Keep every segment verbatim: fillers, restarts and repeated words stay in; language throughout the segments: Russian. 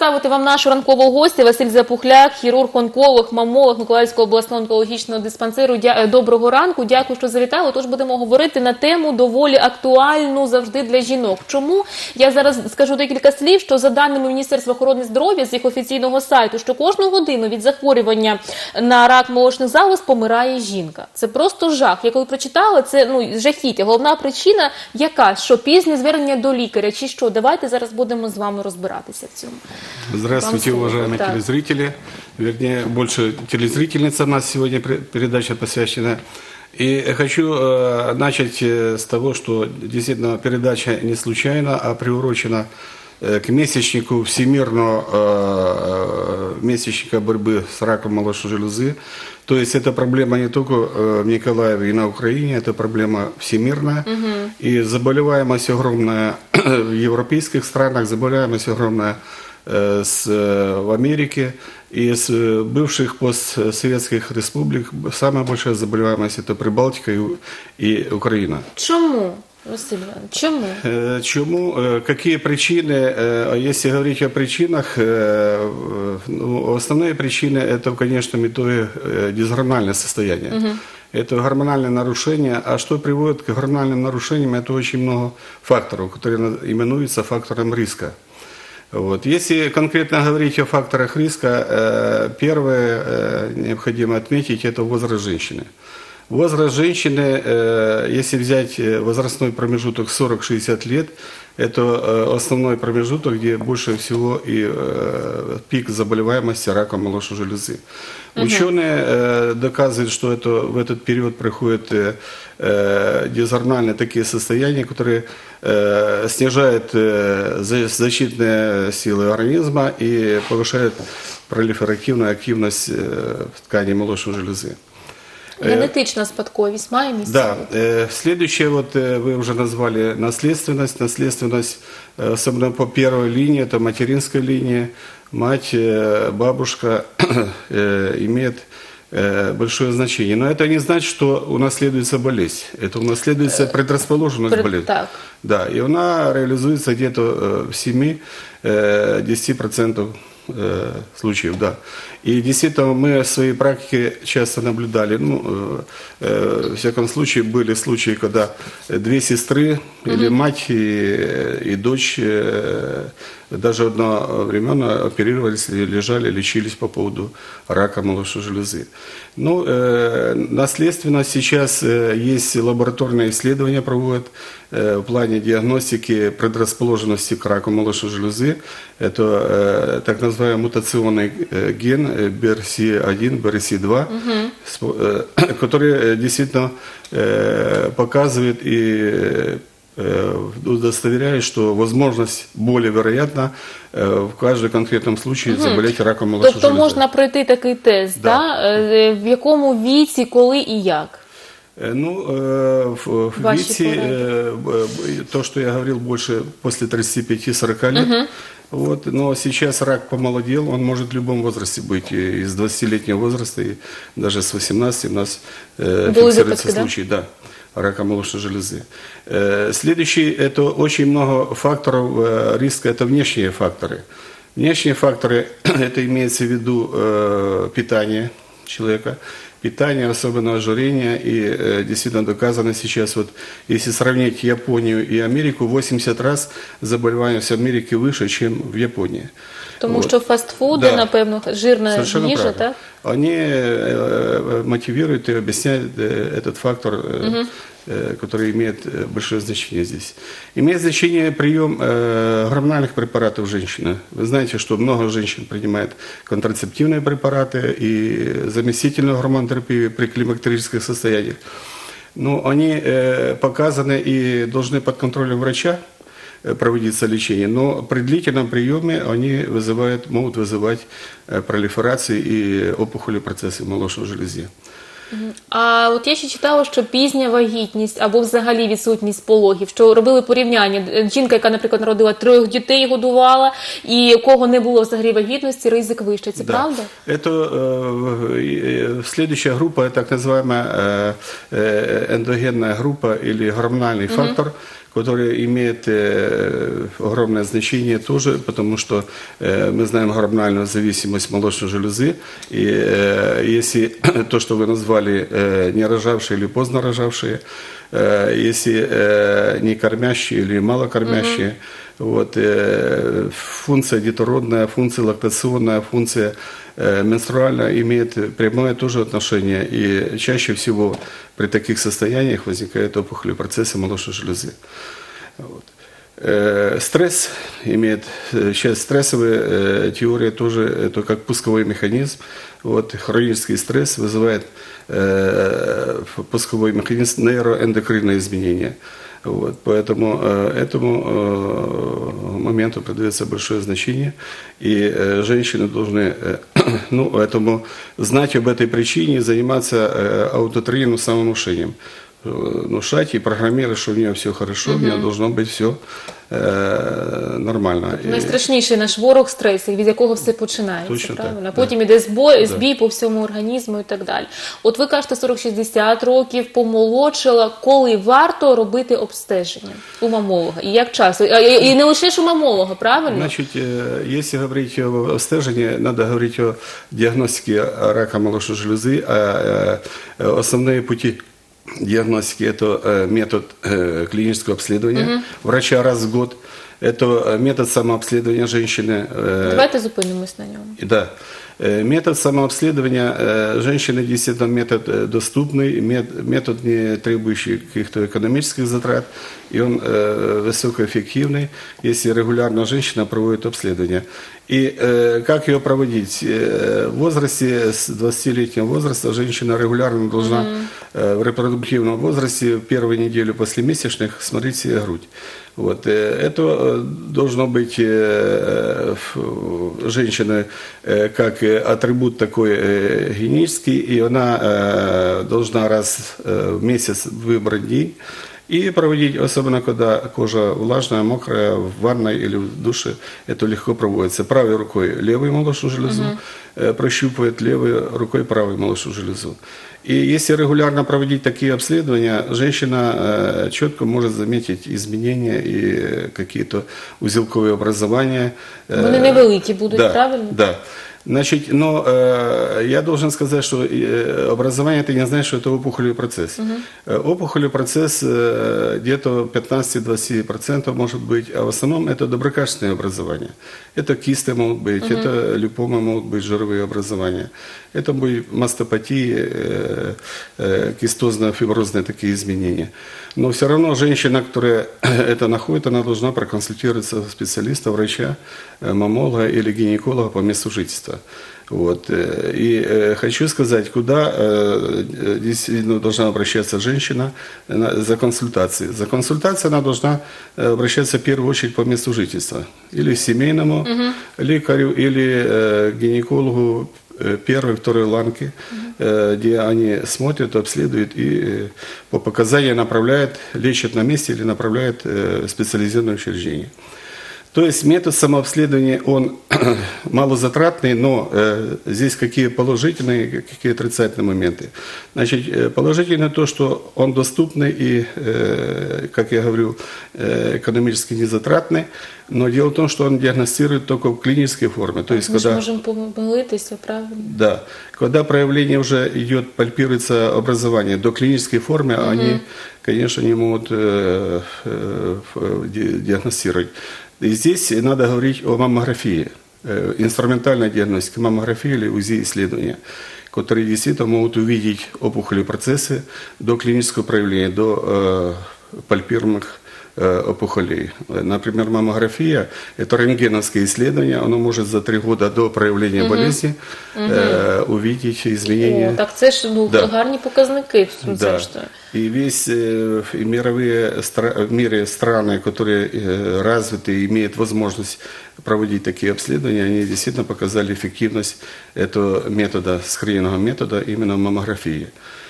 представити вам нашу ранкову гостя. Василь Запухляк, хірург-онколог, мамолог Миколаївського обласного онкологічного диспансеру. Дя... Доброго ранку, дякую, що завітали. Тож будемо говорити на тему доволі актуальну завжди для жінок. Чому? Я зараз скажу декілька слів, що за даними Міністерства охорони здоров'я з їх офіційного сайту, що кожну годину від захворювання на рак молочних залоз помирає жінка. Це просто жах. Я коли прочитала, це ну, жахіття. Головна причина яка? Що пізнє звернення до лікаря чи що? Давайте зараз будемо з вами розбиратися в цьому. Здравствуйте, уважаемые так. телезрители. Вернее, больше телезрительница у нас сегодня передача посвящена. И хочу э, начать с того, что действительно передача не случайна, а приурочена э, к месячнику всемирного э, месячника борьбы с раком молочной железы. То есть это проблема не только в Николаеве и на Украине, это проблема всемирная. Угу. И заболеваемость огромная в европейских странах, заболеваемость огромная э, с, в Америке. И из бывших постсоветских республик самая большая заболеваемость это Прибалтика и, и Украина. Чему? Василий Иванович, чему? Э, чему? Какие причины? Если говорить о причинах, ну, основные причины это, конечно, метое дисгормональное состояние. Угу. Это гормональное нарушение. А что приводит к гормональным нарушениям? Это очень много факторов, которые именуются фактором риска. Вот. Если конкретно говорить о факторах риска, первое необходимо отметить это возраст женщины. Возраст женщины, если взять возрастной промежуток сорок-шестьдесят лет, это основной промежуток, где больше всего и пик заболеваемости раком молочной железы. Угу. Ученые доказывают, что это, в этот период приходят дисгормональные такие состояния, которые снижают защитные силы организма и повышают пролиферативную активность тканей молочной железы. Генетичная спадковість має місце? Да. Следующее, вот вы уже назвали наследственность. Наследственность, особенно по первой линии, это материнская линия. Мать, бабушка имеет большое значение. Но это не значит, что унаследуется болезнь. Это унаследуется предрасположенность к болезни. Так. Да, и она реализуется где-то в семи-десяти процентах случаев, да. И действительно мы в своей практике часто наблюдали, ну, э, в всяком случае, были случаи, когда две сестры, mm-hmm. или мать и, и дочь э, даже одновременно оперировались, лежали, лечились по поводу рака молочной железы. Ну, э, наследственно сейчас э, есть лабораторные исследования проводят э, в плане диагностики предрасположенности к раку молочной железы. Это э, так называемый мутационный э, ген би ар си один, би ар си два, угу. э, который действительно э, показывает и удостоверяет, что возможность более вероятна в каждом конкретном случае заболеть раком молочной железы. Тобто можна пройти такий тест, да. Да? В якому віці, коли і як? Ну, в віці, то, что я говорил, больше после тридцати пяти-сорока лет. Угу. Вот, но сейчас рак помолодел, он может в любом возрасте быть, и из двадцатилетнего возраста, и даже с восемнадцати у нас э, фиксируются случаи, да? Да, рака молочной железы. Э, следующий, это очень много факторов э, риска, это внешние факторы. Внешние факторы, это имеется в виду э, питание человека, питание, особенно ожирение, и э, действительно доказано сейчас, вот, если сравнить Японию и Америку, восемьдесят раз заболеваемость в Америке выше, чем в Японии. Тому вот. що фастфуди, да. Напевно, жирна їжа, так? Они э, мотивируют и объясняют э, этот фактор, э, угу. э, который имеет большое значение здесь. Имеет значение прием э, гормональных препаратов женщины. Вы знаете, что много женщин принимает контрацептивные препараты и заместительную гормонотерапию при климактерических состояниях. Но они э, показаны и должны под контролем врача проводиться лечение, но при длительном приеме они вызывают, могут вызывать пролиферации и опухоли процессы в молочной железе. А от я ще читала, що пізня вагітність або взагалі відсутність пологів, що робили порівняння. Жінка, яка, наприклад, народила трьох дітей, годувала, і у кого не було взагалі вагітності, ризик вищий. Це да. Правда? Это э, следующая группа, так называемая э, эндогенная группа или гормональный угу. фактор, который имеет э, огромное значение тоже, потому что э, мы знаем гормональную зависимость молочной железы, и э, если то, что вы назвали э, не рожавшие или поздно рожавшие, э, если э, не кормящие или малокормящие, угу. вот, э, функция детородная, функция лактационная, функция э, менструальная имеет прямое тоже отношение, и чаще всего при таких состояниях возникают опухоли процесса молочной железы. Вот. Э, стресс имеет, сейчас стрессовая э, теория тоже, это как пусковой механизм. Вот, хронический стресс вызывает э, пусковой механизм нейроэндокринные изменения. Вот, поэтому э, этому э, моменту придается большое значение, и э, женщины должны э, ну, этому, знать об этой причине и заниматься э, аутотренинговым самовнушением. Внушать и программировать, что у нее все хорошо, угу. у нее должно быть все е, нормально. Найстрашніший наш ворог стрес, від якого все починається, Точно правильно? так, А потім да. іде збой, Да. збій по всьому організму і так далі. От ви кажете, сорок-шістдесят років, помолодшила, коли варто робити обстеження у мамолога? І як часто? І, і не лише ж у мамолога, правильно? Значит, э, если говорить о обстежении, надо говорить о диагностике рака молочной железы, а э, основные пути диагностики – это метод клинического обследования угу. врача раз в год, это метод самообследования женщины. Давайте зупинимось на нем. Да. Метод самообследования женщины действительно метод доступный, метод не требующий каких-то экономических затрат, и он высокоэффективный, если регулярно женщина проводит обследование. И как ее проводить? В возрасте, с двадцатилетнего возраста, женщина регулярно должна mm-hmm. в репродуктивном возрасте в первую неделю после месячных смотреть себе грудь. Вот. Это должно быть женщина как атрибут такой гигиенический, и она должна раз в месяц выбрать день и проводить, особенно когда кожа влажная, мокрая, в ванной или в душе, это легко проводится. Правой рукой левую молочную железу, угу. прощупывает левой рукой правую молочную железу. И если регулярно проводить такие обследования, женщина четко может заметить изменения и какие-то узелковые образования. Вони невеликі будуть, да, правильно? Да. Значит, но э, я должен сказать, что э, образование, ты не знаешь, что это опухолевый процесс. Угу. Опухолевый процесс э, где-то пятнадцать-двадцать процентов может быть, а в основном это доброкачественное образование. Это кисты могут быть, угу. это липомы могут быть, жировые образования. Это будет мастопатии, э, э, кистозно-фиброзные такие изменения. Но все равно женщина, которая это находит, она должна проконсультироваться у специалиста, врача, мамолога или гинеколога по месту жительства. Вот. И э, хочу сказать, куда э, действительно должна обращаться женщина на, за консультацией. За консультацией она должна обращаться в первую очередь по месту жительства. Или семейному угу. лекарю, или э, гинекологу первой, второй ланки, угу. где они смотрят, обследуют и по показаниям направляют, лечат на месте или направляют в специализированное учреждение. То есть метод самообследования, он малозатратный, но э, здесь какие положительные, какие отрицательные моменты. Значит, положительно то, что он доступный и, э, как я говорю, э, экономически незатратный, но дело в том, что он диагностирует только в клинической форме. То есть, мы когда, же можем помилиться, правильно? Да. Когда проявление уже идет, пальпируется образование до клинической формы, угу. они, конечно, не могут э, э, диагностировать. И здесь надо говорить о маммографии, э, инструментальной диагностике, маммографии или УЗИ исследования, которые действительно могут увидеть опухолевые процессы до клинического проявления, до э, пальпируемых э, опухолей. Например, маммография – это рентгеновское исследование, оно может за три года до проявления угу. болезни э, угу. увидеть изменения. О, так це ж ну, да. гарні показники. Да. И весь э, и мировые в мире страны, которые э, развиты, имеют возможность проводить такие обследования, они действительно показали эффективность этого метода, скринингового метода именно в маммографии.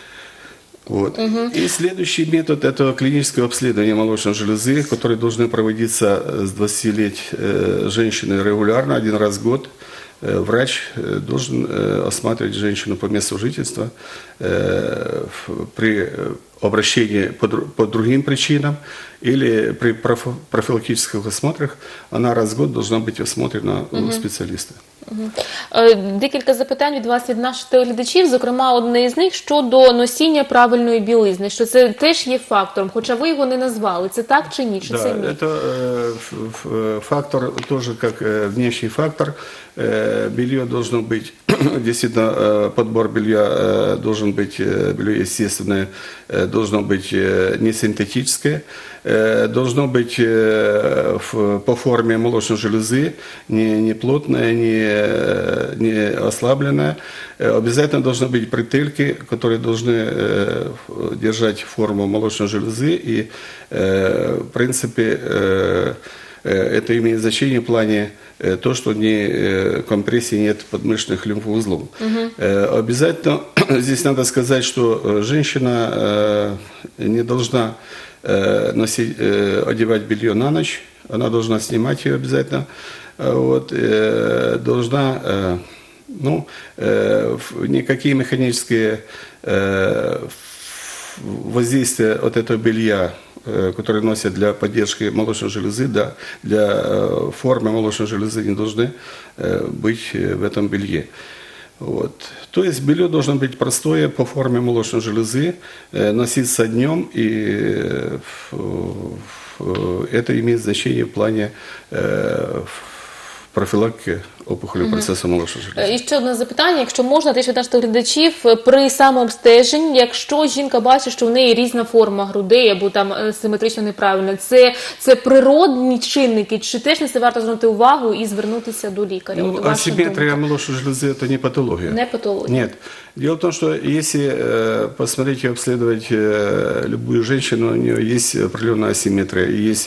Вот. Угу. И следующий метод – это клиническое обследование молочной железы, которые должны проводиться с двадцати лет э, женщины регулярно, один раз в год. Врач должен осматривать женщину по месту жительства при обращение по, дру- по другим причинам, или при проф- профилактических осмотрах она раз в год должна быть осмотрена у специалиста. Е, Декілька запитань від вас, від наших телеглядачів, зокрема одне із них щодо носіння правильної білизни, що це теж є фактором, хоча ви його не назвали. Це так чи ні? Чи Да, це ні? это э, ф- ф- фактор тоже как э, внешний фактор. Э, белье должно быть, действительно, э, подбор белья э, должен быть, э, белье естественное, э, должно быть э, не синтетическое, э, должно быть э, в- по форме молочной железы, не, не плотное, не, э, не ослабленное. Э, Обязательно должны быть бретельки, которые должны э, в- держать форму молочной железы и, э, в принципе, э, э, это имеет значение в плане э, то, что не э, компрессии нет подмышечных лимфоузлов. Э, Обязательно здесь надо сказать, что э, женщина э, не должна э, носить, э, одевать белье на ночь, она должна снимать ее обязательно, Э, вот, э, должна, э, ну, э, в- никакие механические э, воздействия от этого белья, э, которые носят для поддержки молочной железы, да, для э, формы молочной железы не должны э, быть э, в этом белье. Вот. То есть белье должно быть простое по форме молочной железы, э, носиться днем, и э, ф- ф- это имеет значение в плане э, ф- профилактики опухолевого процесса молочной железы. Е, І ще одне запитання, якщо можна, теж від наших глядачів, е, при самообстеженні, якщо жінка бачить, що в неї різна форма грудей або там е, симетрично неправильно, це, це природні чинники, чи теж не це варто звернути увагу і звернутися до лікаря? Ну, От ваша асимметрия думка. молочной железы – это не патология. Не патологія. Нет. Дело в том, что если э, посмотреть и обследовать э, любую женщину, у нее есть определенная асимметрия, и есть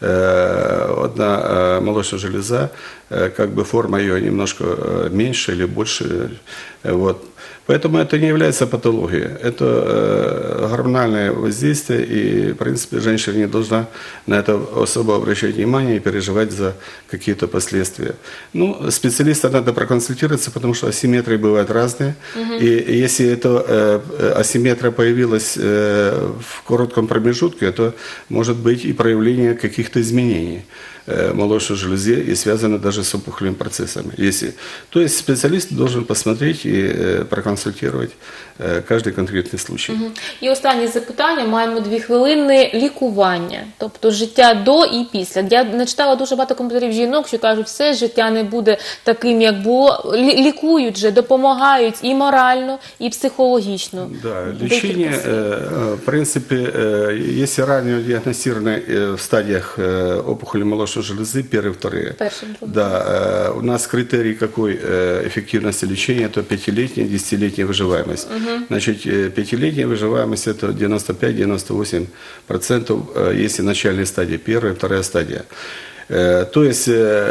э, одна э, молочная железа, э, как бы форма ее немножко э, меньше или больше. Э, вот. Поэтому это не является патологией. Это э, гормональное воздействие, и, в принципе, женщина не должна на это особо обращать внимание и переживать за какие-то последствия. Ну, специалиста надо проконсультироваться, потому что асимметрии бывают разные. И если эта э, асимметрия появилась э, в коротком промежутке, то может быть и проявление каких-то изменений э, молочной железе и связано даже с опухолевыми процессами. Если, то есть специалист должен посмотреть и э, проконсультировать э, каждый конкретный случай. І останнє запитання, маємо дві хвилини, лікування, тобто життя до і після. Я начитала дуже багато коментарів жінок, що кажуть, все життя не буде таким, як було. Лі- Лікують же, допомагають і морально, і психологічно. Да, Декілька лечение, слів. э, в принципе, э, если ранее диагностированы э, в стадиях э, опухоли молочной железы, первые, вторые, Перший, другий. да, э, у нас критерий какой э, эффективности лечения, это пятилетняя, десятилетняя выживаемость. Значит, э, пятилетняя выживаемость это девяносто пять - девяносто восемь процентов, э, если начальная стадия, первая, вторая стадия. Э, То есть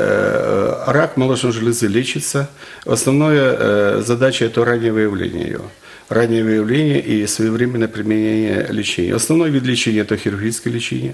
э, рак молочной железы лечится. Основная э, задача это раннее выявление ее. Раннее выявление и своевременное применение лечения. Основной вид лечения – это хирургическое лечение.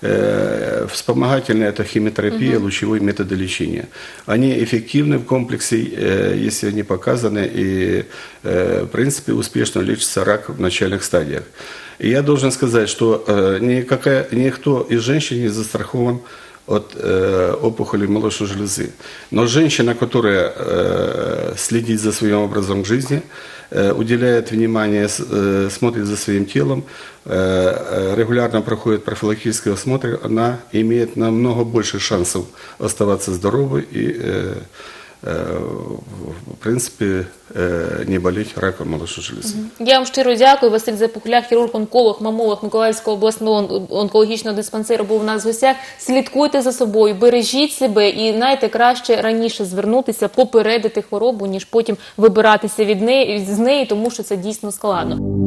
Э, Вспомогательное – это химиотерапия, лучевые методы лечения. Они эффективны в комплексе, э, если они показаны, и, э, в принципе, успешно лечится рак в начальных стадиях. И я должен сказать, что э, никакая, никто из женщин не застрахован от э, опухоли молочной железы. Но женщина, которая э, следит за своим образом жизни, э, уделяет внимание, с- э, смотрит за своим телом, э, э, регулярно проходит профилактический осмотр, она имеет намного больше шансов оставаться здоровой и, э, э, в принципе, э, не болеть раком молочной железы. Я вам щиро дякую. Василь Запухляк, хірург-онколог, мамолог Миколаївського обласного онкологічного диспансеру був у нас в гостях. Слідкуйте за собою, бережіть себе і, знаєте, краще раніше звернутися, попередити хворобу, ніж потім вибиратися від неї, з неї, тому що це дійсно складно.